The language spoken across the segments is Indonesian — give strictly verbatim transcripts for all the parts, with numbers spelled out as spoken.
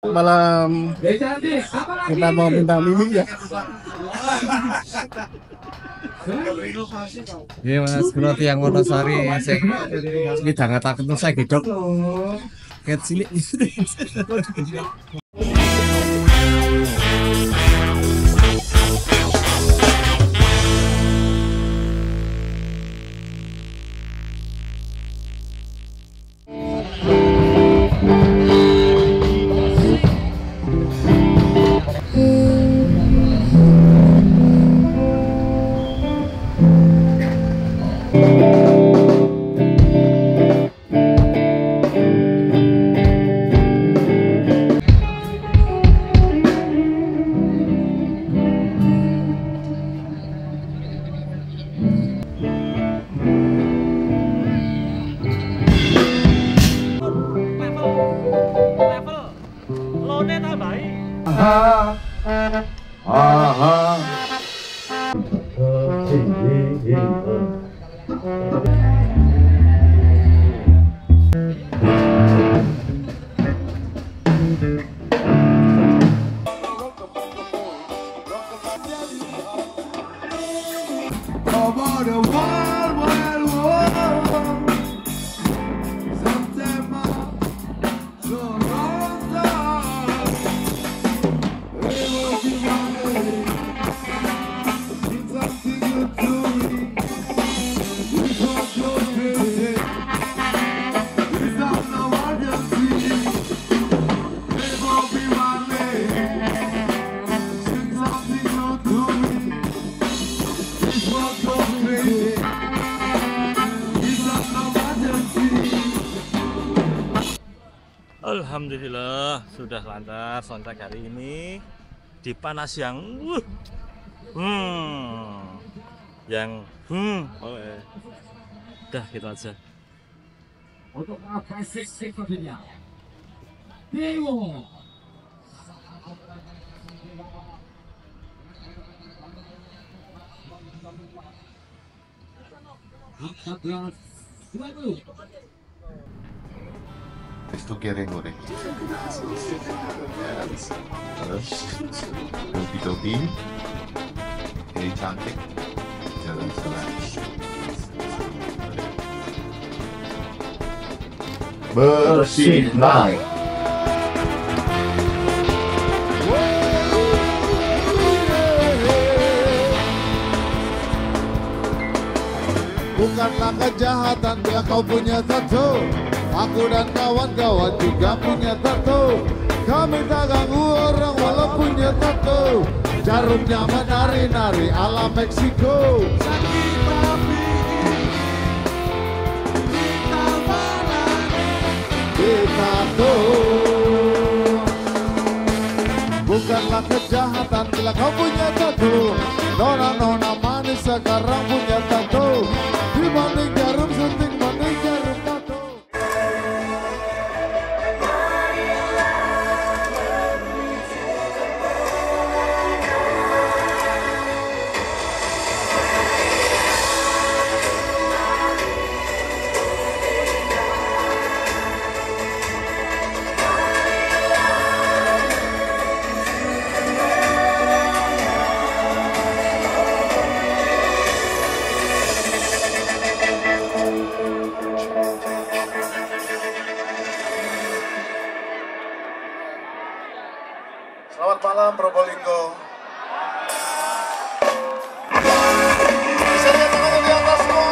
Malam kita mau minta mimi ya. Iya mas, kalau tiang Wonosari saya tidak ngatakan saya gedok kayak cilik. Alhamdulillah sudah lancar sontak hari ini di panas yang uh, hmm, yang hmm, oh, eh. Udah gitu aja. Untuk apresiasi selanjutnya, Dewo. Esto quiere goreng. Terus topi-topi ini cantik jalan-jalan bersih naik. Bukanlah kejahatan bila kau punya tato. Aku dan kawan-kawan juga punya tato. Kami tak ganggu orang walau punya tato. Jarumnya menari-nari ala Meksiko. Sakit tapi kita menari di tato. Bukanlah kejahatan bila kau punya tato. Nona-nona manis sekarang punya tato. Dibanding jarum suntik mending jarum tato. Selamat malam Probolinggo. Bisa lihat tangan di atas semua.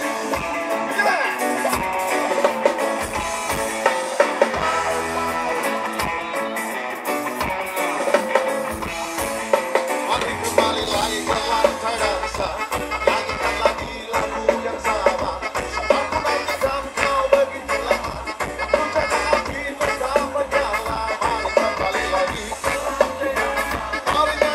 Mari kembali lagi ke lantai dansa. Nyanyikan lagi lagu yang sama. Aku nantikan kau begitu lama. Puncaknya hati bersama jalan. Mari kembali lagi. Mari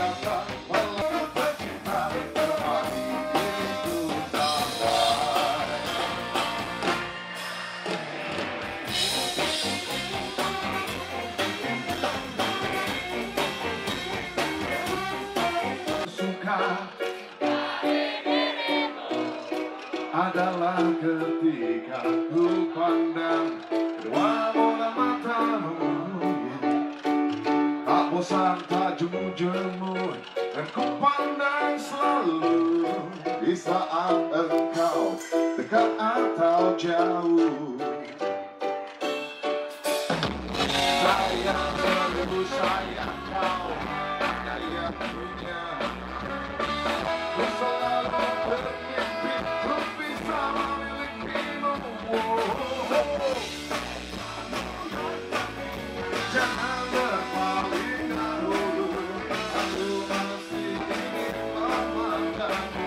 kata walau tercinta hati itu sampai. Suka adalah ketika ku pandang kedua bola matamu, tak bosan tak jemu-jemu, dan ku pandang selalu di saat engkau dekat atau jauh. Sayang seribu sayang kau daya punya, ku selalu bermimpi untuk bisa memilikimu. Jangan berpaling dahulu, aku masih ingin memandangmu.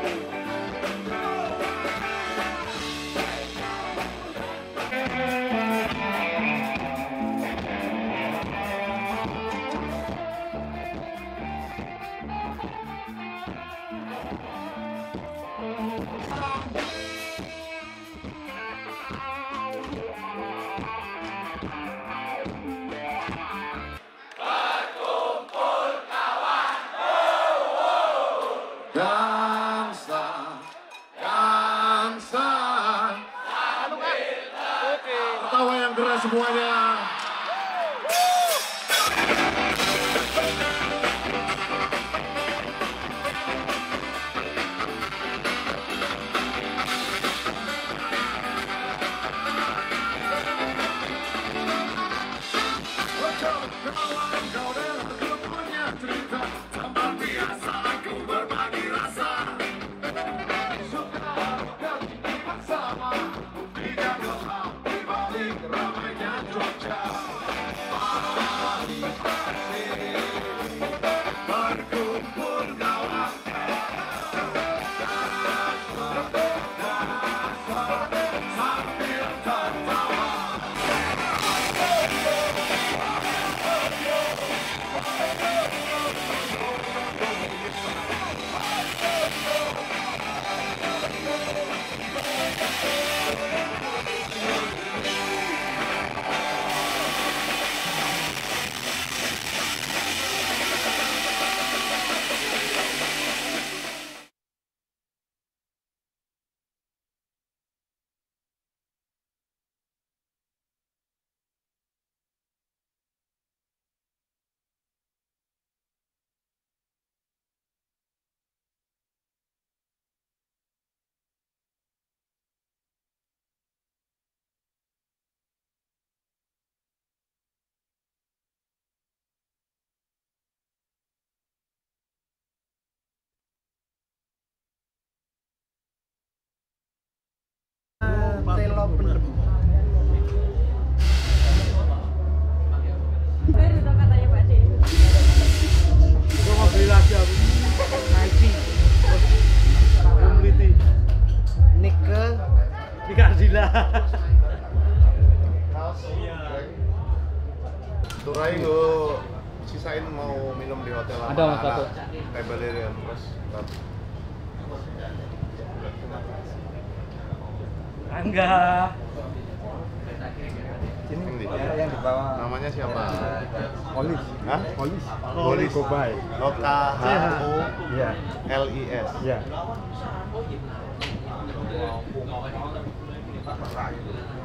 Dansa, dansa, ketawa yang keras semuanya. Kawan kau dan aku punya cerita, tempat biasa aku berbagi rasa. Suka duka kita sama, tidak gelap di balik ramainya Jogja. Mari berkumpul kawan, sambil tertawa. Baru dong katanya Pak De. Gue mau beli lagi aku. Nike. Aku meliti. Nike Di Kardila. Turai gue sisain mau minum di hotel Ada, Mas, satu. Rebellion terus Angga. ini yang di bawah namanya siapa? Olis. Hah? Olis. Olis Kobai. O K H O Iya. L I S. Iya.